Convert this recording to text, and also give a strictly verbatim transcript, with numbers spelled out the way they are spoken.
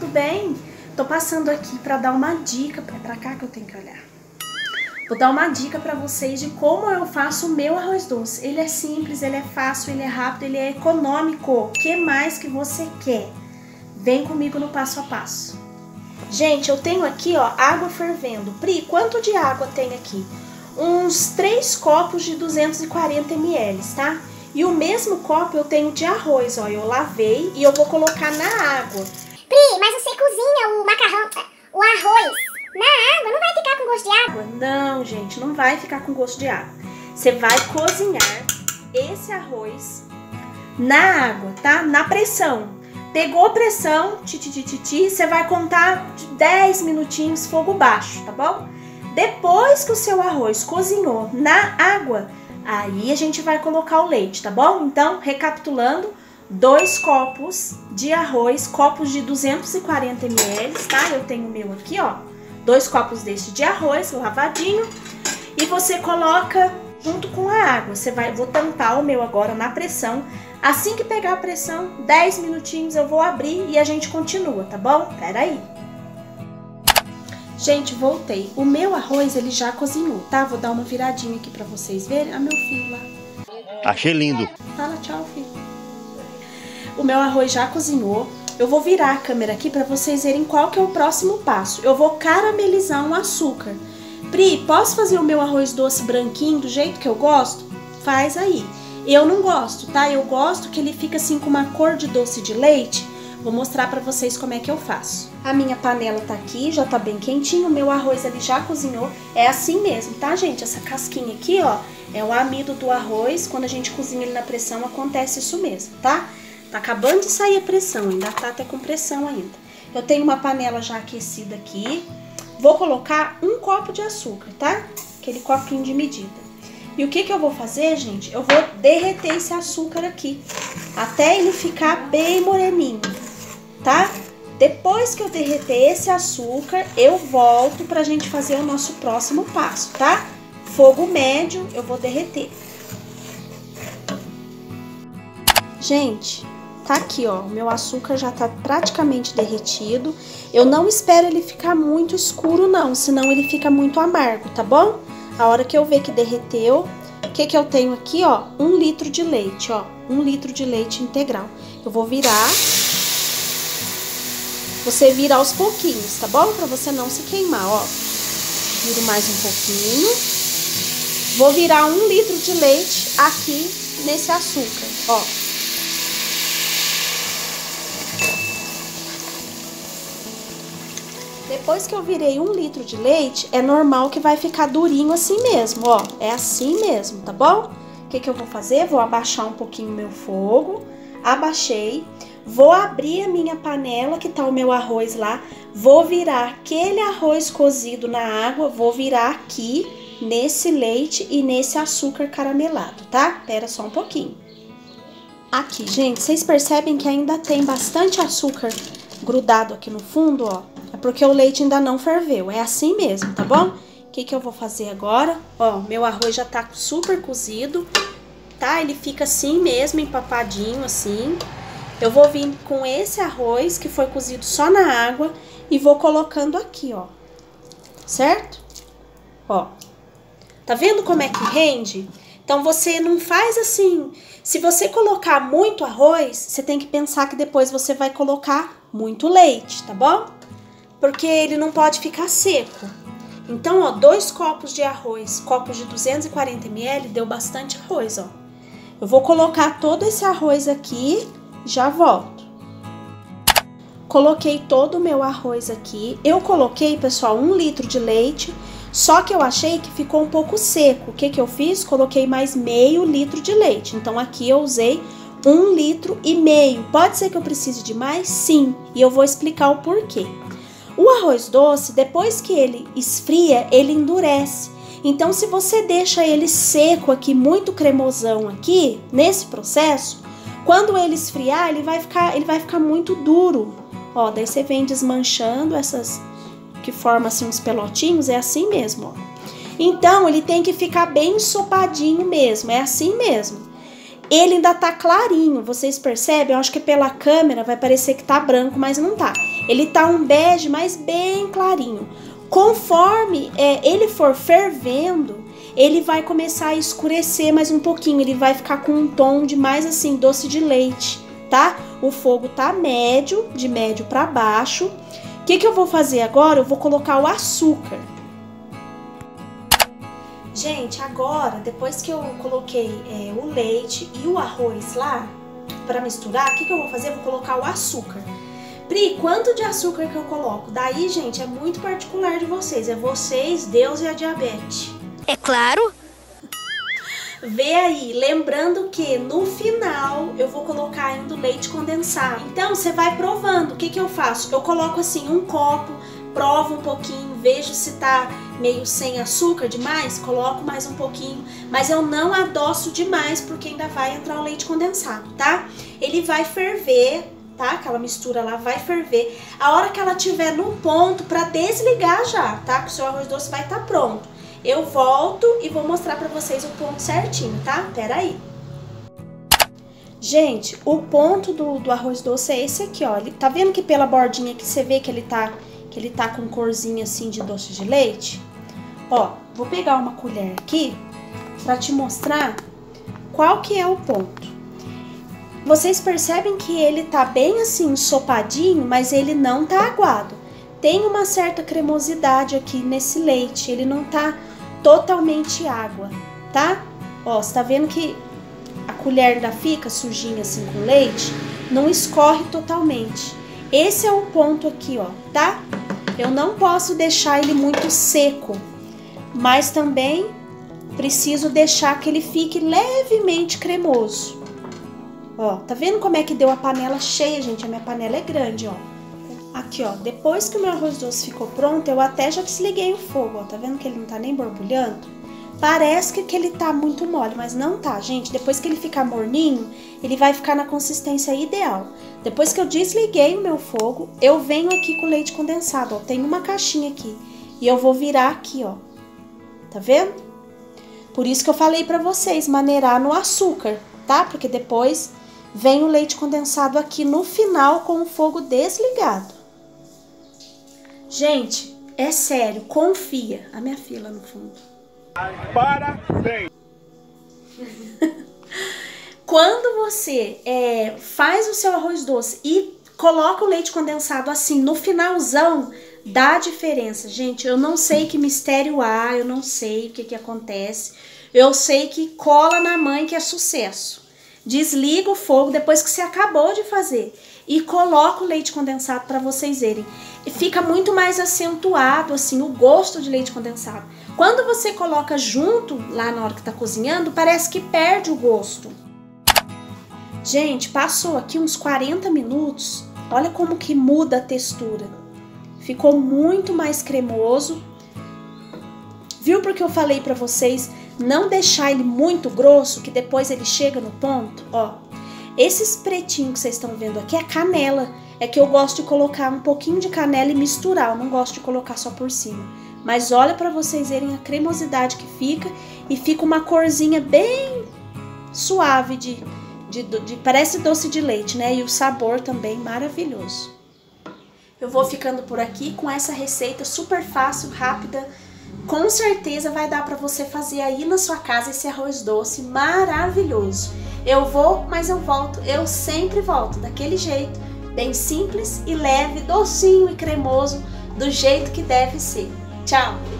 bem? Tô passando aqui pra dar uma dica, é pra cá que eu tenho que olhar. Vou dar uma dica pra vocês de como eu faço o meu arroz doce. Ele é simples, ele é fácil, ele é rápido, ele é econômico. O que mais que você quer? Vem comigo no passo a passo. Gente, eu tenho aqui, ó, água fervendo. Pri, quanto de água tem aqui? Uns três copos de duzentos e quarenta mililitros, tá? E o mesmo copo eu tenho de arroz, ó, eu lavei e eu vou colocar na água. Pri, mas você cozinha o macarrão, o arroz na água, não vai ficar com gosto de água? Não, gente, não vai ficar com gosto de água. Você vai cozinhar esse arroz na água, tá? Na pressão. Pegou a pressão, titititi, você vai contar de dez minutinhos, fogo baixo, tá bom? Depois que o seu arroz cozinhou na água, aí a gente vai colocar o leite, tá bom? Então, recapitulando, dois copos de arroz, copos de duzentos e quarenta mililitros, tá? Eu tenho o meu aqui, ó. Dois copos desse de arroz, lavadinho. E você coloca junto com a água. Você vai, vou tampar o meu agora na pressão. Assim que pegar a pressão, dez minutinhos eu vou abrir e a gente continua, tá bom? Pera aí. Gente, voltei. O meu arroz, ele já cozinhou, tá? Vou dar uma viradinha aqui pra vocês verem. Ah, meu filho lá. Achei lindo. Fala tchau, filho. O meu arroz já cozinhou. Eu vou virar a câmera aqui pra vocês verem qual que é o próximo passo. Eu vou caramelizar um açúcar. Pri, posso fazer o meu arroz doce branquinho do jeito que eu gosto? Faz aí. Eu não gosto, tá? Eu gosto que ele fica assim com uma cor de doce de leite. Vou mostrar pra vocês como é que eu faço. A minha panela tá aqui, já tá bem quentinho, o meu arroz ele já cozinhou. É assim mesmo, tá, gente? Essa casquinha aqui, ó, é o amido do arroz. Quando a gente cozinha ele na pressão, acontece isso mesmo, tá? Tá acabando de sair a pressão, ainda tá até com pressão ainda. Eu tenho uma panela já aquecida aqui. Vou colocar um copo de açúcar, tá? Aquele copinho de medida. E o que que eu vou fazer, gente? Eu vou derreter esse açúcar aqui, até ele ficar bem moreninho, tá? Depois que eu derreter esse açúcar, eu volto pra gente fazer o nosso próximo passo, tá? Fogo médio, eu vou derreter. Gente, tá aqui, ó, o meu açúcar já tá praticamente derretido. Eu não espero ele ficar muito escuro, não, senão ele fica muito amargo, tá bom? A hora que eu ver que derreteu, o que que eu tenho aqui, ó? Um litro de leite, ó. Um litro de leite integral. Eu vou virar. Você vira aos pouquinhos, tá bom? Pra você não se queimar, ó. Viro mais um pouquinho. Vou virar um litro de leite aqui nesse açúcar, ó. Depois que eu virei um litro de leite, é normal que vai ficar durinho assim mesmo, ó. É assim mesmo, tá bom? O que que eu vou fazer? Vou abaixar um pouquinho o meu fogo. Abaixei. Vou abrir a minha panela, que tá o meu arroz lá. Vou virar aquele arroz cozido na água, vou virar aqui nesse leite e nesse açúcar caramelado, tá? Pera só um pouquinho. Aqui, gente, vocês percebem que ainda tem bastante açúcar grudado aqui no fundo, ó. É porque o leite ainda não ferveu, é assim mesmo, tá bom? O que que eu vou fazer agora? Ó, meu arroz já tá super cozido, tá? Ele fica assim mesmo, empapadinho assim. Eu vou vir com esse arroz que foi cozido só na água e vou colocando aqui, ó. Certo? Ó. Tá vendo como é que rende? Então, você não faz assim... Se você colocar muito arroz, você tem que pensar que depois você vai colocar muito leite, tá bom? Porque ele não pode ficar seco. Então, ó, dois copos de arroz, copos de duzentos e quarenta mililitros, deu bastante arroz, ó. Eu vou colocar todo esse arroz aqui, já volto. Coloquei todo o meu arroz aqui. Eu coloquei, pessoal, um litro de leite, só que eu achei que ficou um pouco seco. O que que eu fiz? Coloquei mais meio litro de leite. Então, aqui eu usei um litro e meio. Pode ser que eu precise de mais? Sim. E eu vou explicar o porquê. O arroz doce, depois que ele esfria, ele endurece. Então, se você deixa ele seco aqui, muito cremosão aqui, nesse processo, quando ele esfriar, ele vai ficar, ele vai ficar muito duro. Ó, daí você vem desmanchando essas que formam assim uns pelotinhos, é assim mesmo, ó. Então, ele tem que ficar bem ensopadinho mesmo, é assim mesmo. Ele ainda tá clarinho, vocês percebem? Eu acho que pela câmera vai parecer que tá branco, mas não tá. Ele tá um bege, mas bem clarinho. Conforme é, ele for fervendo, ele vai começar a escurecer mais um pouquinho. Ele vai ficar com um tom de mais assim, doce de leite, tá? O fogo tá médio, de médio para baixo. O que que eu vou fazer agora? Eu vou colocar o açúcar. Gente, agora, depois que eu coloquei é, o leite e o arroz lá para misturar, o que que eu vou fazer? Eu vou colocar o açúcar. Pri, quanto de açúcar que eu coloco? Daí, gente, é muito particular de vocês. É vocês, Deus e a diabetes. É claro. Vê aí, lembrando que no final eu vou colocar ainda o leite condensado. Então, você vai provando. O que que eu faço? Eu coloco assim um copo, provo um pouquinho, vejo se tá meio sem açúcar demais, coloco mais um pouquinho, mas eu não adoço demais porque ainda vai entrar o leite condensado, tá? Ele vai ferver, tá? Aquela mistura lá vai ferver. A hora que ela tiver no ponto para desligar já, tá? Que o seu arroz doce vai estar pronto. Eu volto e vou mostrar pra vocês o ponto certinho, tá? Pera aí. Gente, o ponto do, do arroz doce é esse aqui, ó. Ele, tá vendo que pela bordinha que você vê que ele tá, que ele tá com corzinha assim de doce de leite? Ó, vou pegar uma colher aqui pra te mostrar qual que é o ponto. Vocês percebem que ele tá bem assim ensopadinho, mas ele não tá aguado. Tem uma certa cremosidade aqui nesse leite, ele não tá totalmente água, tá? Ó, você tá vendo que a colher ainda fica sujinha assim com leite? Não escorre totalmente. Esse é o ponto aqui, ó, tá? Eu não posso deixar ele muito seco, mas também preciso deixar que ele fique levemente cremoso. Ó, tá vendo como é que deu a panela cheia, gente? A minha panela é grande, ó. Aqui, ó, depois que o meu arroz doce ficou pronto, eu até já desliguei o fogo, ó. Tá vendo que ele não tá nem borbulhando? Parece que, que ele tá muito mole, mas não tá, gente. Depois que ele ficar morninho, ele vai ficar na consistência ideal. Depois que eu desliguei o meu fogo, eu venho aqui com o leite condensado, ó. Tem uma caixinha aqui. E eu vou virar aqui, ó. Tá vendo? Por isso que eu falei pra vocês, maneirar no açúcar, tá? Porque depois vem o leite condensado aqui no final com o fogo desligado. Gente, é sério, confia. A minha filha no fundo. Parabéns! Quando você é, faz o seu arroz doce e coloca o leite condensado assim no finalzão, dá diferença. Gente, eu não sei que mistério há, eu não sei o que que acontece. Eu sei que cola na mãe que é sucesso. Desliga o fogo depois que você acabou de fazer e coloca o leite condensado para vocês verem. E fica muito mais acentuado assim o gosto de leite condensado. Quando você coloca junto lá na hora que tá cozinhando, parece que perde o gosto. Gente, passou aqui uns quarenta minutos. Olha como que muda a textura. Ficou muito mais cremoso. Viu porque eu falei para vocês não deixar ele muito grosso, que depois ele chega no ponto? Ó, esses pretinhos que vocês estão vendo aqui é canela. É que eu gosto de colocar um pouquinho de canela e misturar. Eu não gosto de colocar só por cima. Mas olha para vocês verem a cremosidade que fica. E fica uma corzinha bem suave de, de, de... Parece doce de leite, né? E o sabor também maravilhoso. Eu vou ficando por aqui com essa receita super fácil, rápida. Com certeza vai dar para você fazer aí na sua casa esse arroz doce maravilhoso. Eu vou, mas eu volto. Eu sempre volto daquele jeito. Bem simples e leve, docinho e cremoso, do jeito que deve ser. Tchau!